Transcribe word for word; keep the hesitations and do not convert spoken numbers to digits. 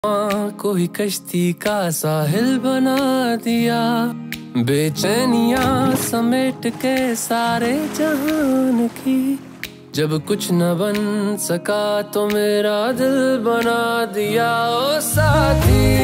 कोई कश्ती का साहिल बना दिया, बेचैनियां समेट के सारे जहान की। जब कुछ न बन सका तो मेरा दिल बना दिया। ओ साथी